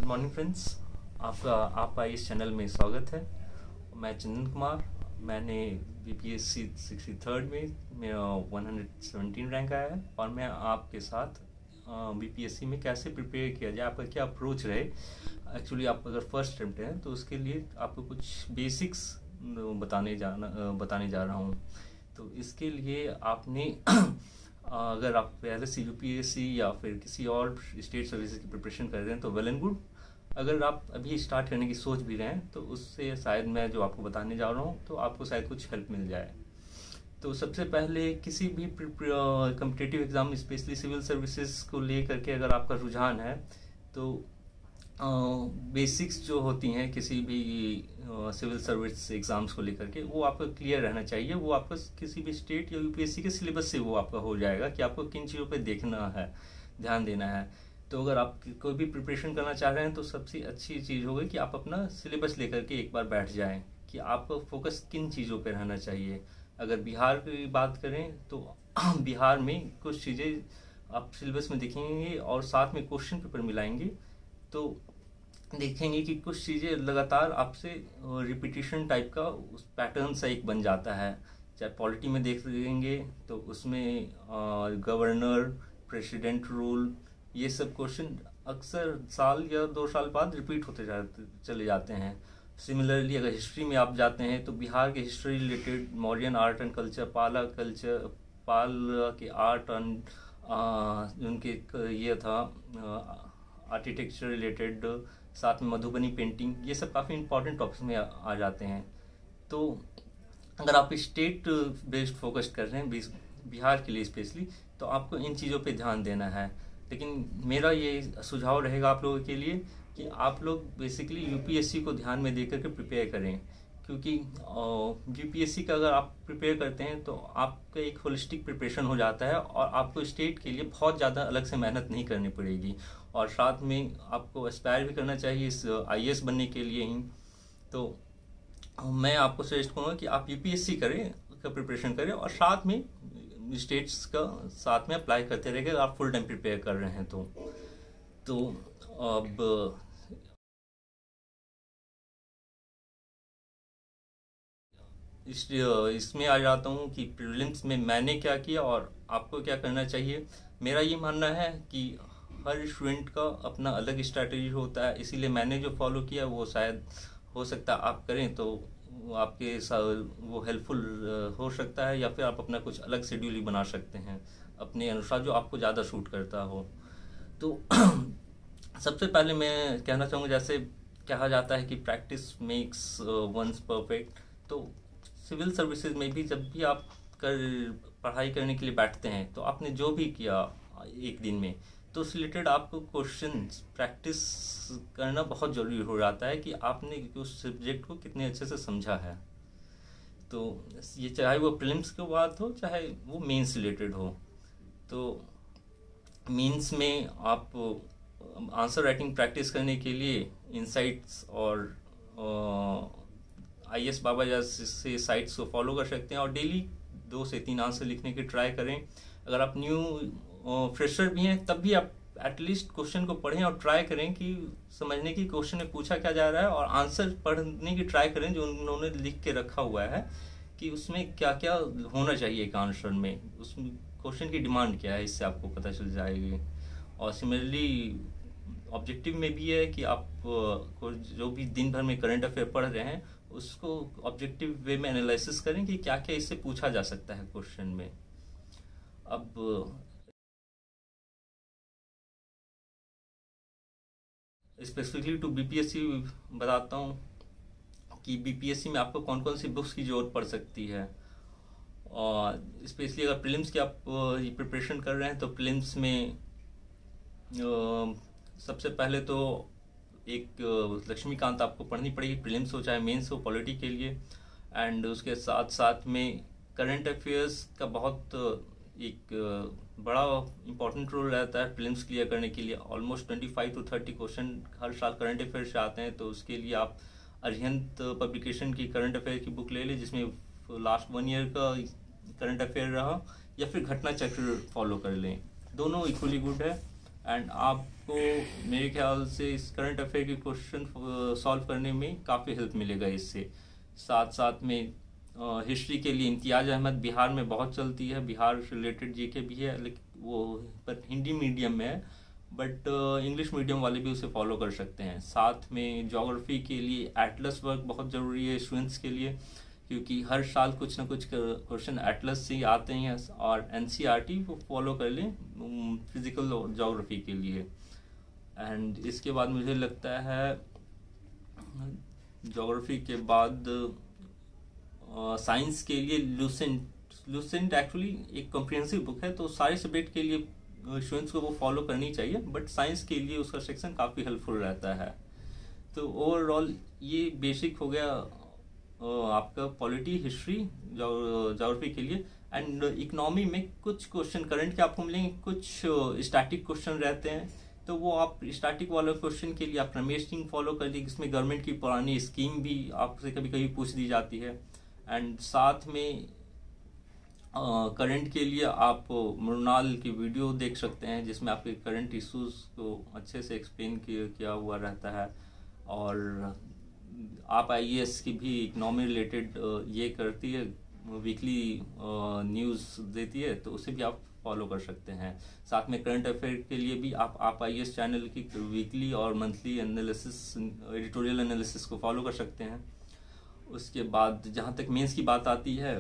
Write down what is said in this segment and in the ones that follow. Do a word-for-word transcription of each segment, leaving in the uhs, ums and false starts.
Morning friends, आपका आपका इस चैनल में स्वागत है। मैं चंदन कुमार। मैंने बीपीएससी सिक्सटी थर्ड में मेरा वन हंड्रेड सेवेंटीन रैंक आया है और मैं आपके साथ बीपीएससी में कैसे प्रिपेयर किया जाए, आपका क्या अप्रोच रहे। एक्चुअली आप अगर फर्स्ट अटेम्प्ट हैं तो उसके लिए आपको कुछ बेसिक्स बताने जाना बताने जा रहा हूँ। तो इसके लिए आपने अगर आप पहले से यूपीएससी या फिर किसी और स्टेट सर्विसेज की प्रिपरेशन कर रहे हैं तो वेल एंड गुड। अगर आप अभी स्टार्ट करने की सोच भी रहे हैं तो उससे शायद मैं जो आपको बताने जा रहा हूँ तो आपको शायद कुछ हेल्प मिल जाए। तो सबसे पहले किसी भी competitive exam specially civil services को लेकर के अगर आपका रुझान है तो बेसिक्स uh, जो होती हैं किसी भी सिविल सर्विस एग्जाम्स को लेकर के वो आपका क्लियर रहना चाहिए। वो आपका किसी भी स्टेट या यूपीएससी के सिलेबस से वो आपका हो जाएगा कि आपको किन चीज़ों पे देखना है, ध्यान देना है। तो अगर आप कोई भी प्रिपरेशन करना चाह रहे हैं तो सबसे अच्छी चीज़ होगी कि आप अपना सिलेबस लेकर के एक बार बैठ जाएं कि आपको फोकस किन चीज़ों पर रहना चाहिए। अगर बिहार की बात करें तो बिहार में कुछ चीज़ें आप सिलेबस में देखेंगे और साथ में क्वेश्चन पेपर मिलाएंगे तो देखेंगे कि कुछ चीज़ें लगातार आपसे रिपीटिशन टाइप का उस पैटर्न सा एक बन जाता है। चाहे पॉलिटी में देख लेंगे तो उसमें गवर्नर, प्रेसिडेंट रूल, ये सब क्वेश्चन अक्सर साल या दो साल बाद रिपीट होते जाते चले जाते हैं। सिमिलरली अगर हिस्ट्री में आप जाते हैं तो बिहार के history related Mauryan art and culture, Pala culture, Pala के आर्ट एंड उनके ये था आर्किटेक्चर रिलेटेड, साथ में मधुबनी पेंटिंग, ये सब काफ़ी इंपॉर्टेंट टॉपिक्स में आ, आ जाते हैं। तो अगर आप स्टेट बेस्ड फोकस कर रहे हैं बिहार के लिए स्पेशली तो आपको इन चीज़ों पे ध्यान देना है। लेकिन मेरा ये सुझाव रहेगा आप लोगों के लिए कि आप लोग बेसिकली यूपीएससी को ध्यान में देकर के प्रिपेयर करें, क्योंकि यूपीएससी का अगर आप प्रिपेयर करते हैं तो आपका एक होलिस्टिक प्रिपरेशन हो जाता है और आपको स्टेट के लिए बहुत ज़्यादा अलग से मेहनत नहीं करनी पड़ेगी। और साथ में आपको एस्पायर भी करना चाहिए इस आईएएस बनने के लिए ही। तो मैं आपको सजेस्ट करूँगा कि आप यूपीएससी करें का प्रिपरेशन करें और साथ में स्टेट्स का साथ में अप्लाई करते रहेंगे अगर आप फुल टाइम प्रिपेयर कर रहे हैं तो तो अब इस इसमें आ जाता हूँ कि प्रीलिम्स में मैंने क्या किया और आपको क्या करना चाहिए। मेरा ये मानना है कि हर स्टूडेंट का अपना अलग स्ट्रैटेजी होता है, इसीलिए मैंने जो फॉलो किया वो शायद हो सकता है आप करें तो आपके साथ वो हेल्पफुल हो सकता है, या फिर आप अपना कुछ अलग शेड्यूल ही बना सकते हैं अपने अनुसार जो आपको ज़्यादा सूट करता हो। तो सबसे पहले मैं कहना चाहूँगा, जैसे कहा जाता है कि प्रैक्टिस मेक्स वंस परफेक्ट, तो सिविल सर्विसेज में भी जब भी आप कर पढ़ाई करने के लिए बैठते हैं तो आपने जो भी किया एक दिन में तो उस रिलेटेड आपको क्वेश्चन प्रैक्टिस करना बहुत ज़रूरी हो जाता है कि आपने उस सब्जेक्ट को कितने अच्छे से समझा है। तो ये चाहे वो प्रीलिम्स की बात हो चाहे वो मेंस रिलेटेड हो। तो मेंस में आप आंसर राइटिंग प्रैक्टिस करने के लिए इनसाइट्स और आईएएस बाबा जैसे साइट्स को फॉलो कर सकते हैं और डेली दो से तीन आंसर लिखने की ट्राई करें। अगर आप न्यू फ्रेशर भी हैं तब भी आप एटलीस्ट क्वेश्चन को पढ़ें और ट्राई करें कि समझने की क्वेश्चन में पूछा क्या जा रहा है और आंसर पढ़ने की ट्राई करें जो उन्होंने लिख के रखा हुआ है कि उसमें क्या क्या होना चाहिए एक आंसर में, उसमें क्वेश्चन की डिमांड क्या है, इससे आपको पता चल जाएगी। और सिमिलरली ऑब्जेक्टिव में भी है कि आप जो भी दिन भर में करंट अफेयर पढ़ रहे हैं उसको ऑब्जेक्टिव वे में एनालिसिस करें कि क्या क्या इससे पूछा जा सकता है क्वेश्चन में। अब स्पेसिफिकली टू बीपीएससी बताता हूँ कि बीपीएससी में आपको कौन कौन सी बुक्स की जरूरत पड़ सकती है। और स्पेशली अगर प्रीलिम्स की आप प्रिपरेशन कर रहे हैं तो प्रीलिम्स में सबसे पहले तो एक लक्ष्मीकांत आपको पढ़नी पड़ेगी, प्रीलिम्स हो चाहे मेंस हो पॉलिटी के लिए। एंड उसके साथ साथ में करंट अफेयर्स का बहुत एक बड़ा इंपॉर्टेंट रोल रहता है प्रीलिम्स क्लियर करने के लिए। Almost twenty five to thirty question हर साल करंट अफेयर्स से आते हैं, तो उसके लिए आप अरिहंत पब्लिकेशन की करंट अफेयर की बुक ले लें जिसमें लास्ट वन ईयर का करंट अफेयर रहा, या फिर घटना चक्र फॉलो कर लें, दोनों इक्वली गुड है। एंड आपको मेरे ख्याल से इस करंट अफेयर के क्वेश्चन सॉल्व करने में काफ़ी हेल्प मिलेगा इससे। साथ साथ में हिस्ट्री के लिए इम्तियाज़ अहमद बिहार में बहुत चलती है, बिहार रिलेटेड जीके भी है, लेकिन वो पर हिंदी मीडियम में है, बट इंग्लिश मीडियम वाले भी उसे फॉलो कर सकते हैं। साथ में ज्योग्राफी के लिए एटलस वर्क बहुत ज़रूरी है स्टूडेंट्स के लिए, क्योंकि हर साल कुछ ना कुछ क्वेश्चन एटलस से ही आते हैं, और एनसीईआरटी वो फॉलो कर लें फिजिकल और ज्योग्राफी के लिए। एंड इसके बाद मुझे लगता है ज्योग्राफी के बाद साइंस uh, के लिए लूसेंट लूसेंट एक्चुअली एक कॉम्प्रिहेंसिव बुक है, तो सारे सब्जेक्ट के लिए स्टूडेंट्स को वो फॉलो करनी चाहिए, बट साइंस के लिए उसका सेक्शन काफ़ी हेल्पफुल रहता है। तो ओवरऑल ये बेसिक हो गया uh, आपका पॉलिटी, हिस्ट्री, ज्योग्राफी के लिए। एंड इकोनॉमी में कुछ क्वेश्चन करंट के आपको मिलेंगे, कुछ स्टैटिक क्वेश्चन रहते हैं, तो वो आप स्टैटिक वाला क्वेश्चन के लिए आप रमेश सिंह फॉलो कर लीजिए, जिसमें गवर्नमेंट की पुरानी स्कीम भी आपसे कभी कभी पूछ दी जाती है। एंड साथ में करंट uh, के लिए आप मृणाल की वीडियो देख सकते हैं, जिसमें आपके करंट इश्यूज को अच्छे से एक्सप्लेन किया हुआ रहता है। और आप आईएएस की भी इकोनॉमी रिलेटेड uh, ये करती है, वीकली न्यूज़ देती है, तो उसे भी आप फॉलो कर सकते हैं। साथ में करंट अफेयर के लिए भी आप आप आईएएस चैनल की वीकली और मंथली एनालिसिस, एडिटोरियल एनालिसिस को फॉलो कर सकते हैं। उसके बाद जहाँ तक मेंस की बात आती है,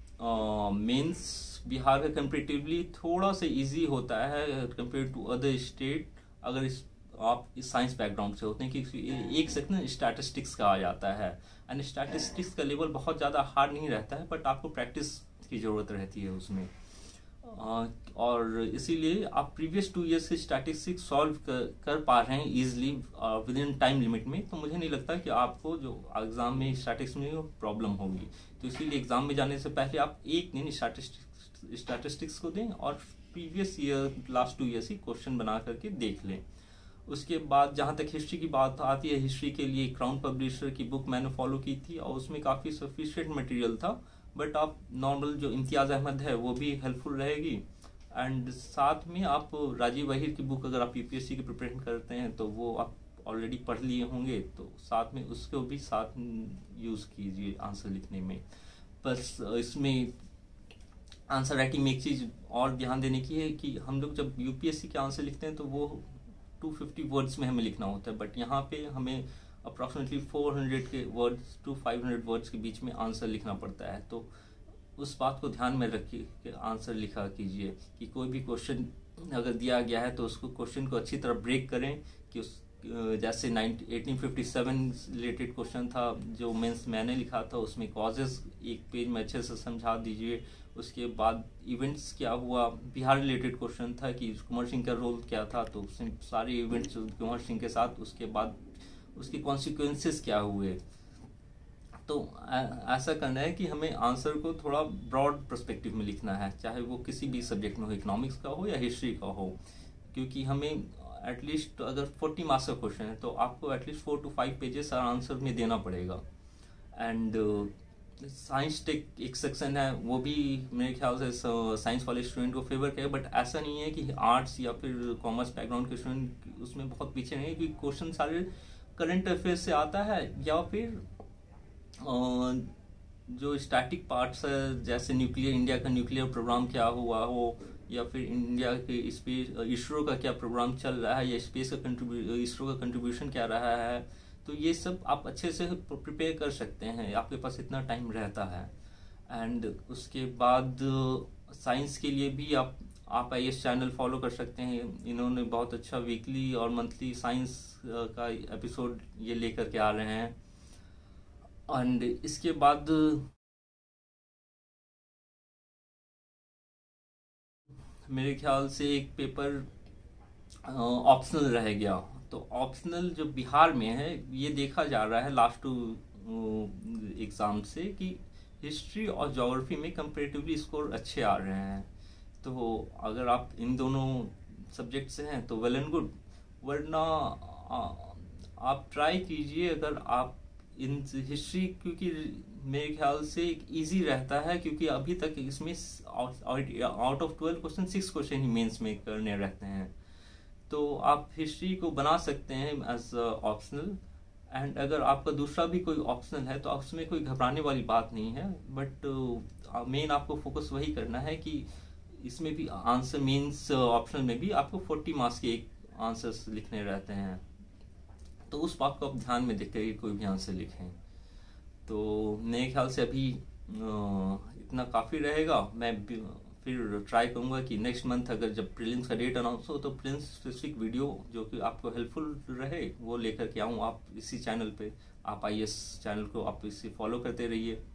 मेंस बिहार का कंपेरेटिवली थोड़ा सा इजी होता है कंपेयर टू अदर स्टेट, अगर इस आप इस साइंस बैकग्राउंड से होते हैं, क्योंकि एक सेक्शन स्टैटिस्टिक्स का आ जाता है। एंड स्टैटिस्टिक्स का लेवल बहुत ज़्यादा हार्ड नहीं रहता है, बट आपको प्रैक्टिस की ज़रूरत रहती है उसमें। Uh, और इसीलिए आप प्रीवियस टू ईयर्स से स्टैटिस्टिक्स सॉल्व कर, कर पा रहे हैं easily within time limit में, तो मुझे नहीं लगता कि आपको जो एग्ज़ाम में स्टैटिस्टिक्स में प्रॉब्लम होगी। तो इसीलिए एग्ज़ाम में जाने से पहले आप एक दिन स्टैटिस्टिक्स स्टैटिस्टिक्स को दें और previous year last two years ही क्वेश्चन बना करके देख लें। उसके बाद जहाँ तक हिस्ट्री की बात आती है, हिस्ट्री के लिए क्राउन पब्लिशर की बुक मैंने फॉलो की थी और उसमें काफ़ी सफिशिएंट मटेरियल था, बट आप नॉर्मल जो इम्तियाज़ अहमद है वो भी हेल्पफुल रहेगी। एंड साथ में आप राजीव अहिर की बुक, अगर आप यूपीएससी की प्रिपरेशन करते हैं तो वो आप ऑलरेडी पढ़ लिए होंगे, तो साथ में उसको भी साथ यूज़ कीजिए आंसर लिखने में। बस इसमें आंसर राइटिंग में एक चीज़ और ध्यान देने की है कि हम लोग जब यूपीएससी के आंसर लिखते हैं तो वो टू फिफ्टी वर्ड्स में हमें लिखना होता है, बट यहाँ पे हमें अप्रॉक्सीमेटली फोर हंड्रेड के words to five hundred words के बीच में आंसर लिखना पड़ता है। तो उस बात को ध्यान में रखिए कि आंसर लिखा कीजिए, कि कोई भी क्वेश्चन अगर दिया गया है तो उसको क्वेश्चन को अच्छी तरह ब्रेक करें, कि उस जैसे eighteen fifty seven related question था जो मेंस मैंने लिखा था, उसमें कॉजेस एक पेज में अच्छे से समझा दीजिए। उसके बाद इवेंट्स क्या हुआ, बिहार रिलेटेड क्वेश्चन था कि कुंवर सिंह का रोल क्या था, तो उसमें सारे इवेंट्स कुंवर सिंह के साथ, उसके बाद उसके कॉन्सिक्वेंसेस क्या हुए। तो ऐसा करना है कि हमें आंसर को थोड़ा ब्रॉड पर्सपेक्टिव में लिखना है, चाहे वो किसी भी सब्जेक्ट में हो, इकोनॉमिक्स का हो या हिस्ट्री का हो, क्योंकि हमें एटलीस्ट अगर फोर्टी मार्क्स का क्वेश्चन है तो आपको at least four to five pages answer में देना पड़ेगा। एंड साइंस टेक एक सेक्शन है, वो भी मेरे ख्याल से साइंस वाले स्टूडेंट को फेवर करे, बट ऐसा नहीं है कि आर्ट्स या फिर कॉमर्स बैकग्राउंड के स्टूडेंट उसमें बहुत पीछे नहीं है, क्योंकि क्वेश्चन सारे करंट अफेयर से आता है, या फिर जो स्टैटिक पार्ट्स है, जैसे न्यूक्लियर, इंडिया का न्यूक्लियर प्रोग्राम क्या हुआ हो, या फिर इंडिया के स्पेस, इसरो का क्या प्रोग्राम चल रहा है, या स्पेस का कंट्रीब्यू इसरो का कंट्रीब्यूशन क्या रहा है, तो ये सब आप अच्छे से प्रिपेयर कर सकते हैं, आपके पास इतना टाइम रहता है। एंड उसके बाद साइंस के लिए भी आप आप आई एस चैनल फॉलो कर सकते हैं, इन्होंने बहुत अच्छा वीकली और मंथली साइंस का एपिसोड ये लेकर के आ रहे हैं। एंड इसके बाद मेरे ख्याल से एक पेपर ऑप्शनल रह गया, तो ऑप्शनल जो बिहार में है ये देखा जा रहा है लास्ट टू एग्ज़ाम से कि हिस्ट्री और ज्योग्राफी में कंपेरेटिवली स्कोर अच्छे आ रहे हैं। तो अगर आप इन दोनों सब्जेक्ट से हैं तो वेल एंड गुड, वरना आप ट्राई कीजिए अगर आप इन हिस्ट्री, क्योंकि मेरे ख्याल से एक ईजी रहता है, क्योंकि अभी तक इसमें out of twelve question six question ही मेंस में करने रहते हैं। तो आप हिस्ट्री को बना सकते हैं एज ऑप्शनल। एंड अगर आपका दूसरा भी कोई ऑप्शनल है तो उसमें कोई घबराने वाली बात नहीं है, बट मेन आपको फोकस वही करना है कि इसमें भी आंसर मेंस ऑप्शनल में भी आपको फोर्टी मार्क्स के एक आंसर्स लिखने रहते हैं, तो उस बात को आप ध्यान में देखकर कोई भी आंसर लिखें। तो मेरे ख्याल से अभी इतना काफ़ी रहेगा। मैं फिर ट्राई करूँगा कि नेक्स्ट मंथ अगर जब प्रीलिम्स का डेट अनाउंस हो तो प्रीलिम्स स्पेसिफिक वीडियो जो कि आपको हेल्पफुल रहे वो लेकर के आऊँ। आप इसी चैनल पे, आप आई ए एस चैनल को आप इसे फॉलो करते रहिए।